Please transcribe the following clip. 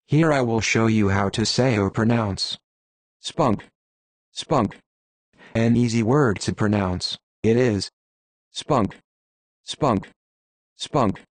Here I will show you how to say or pronounce spunk, spunk. An easy word to pronounce. It is spunk, spunk, spunk.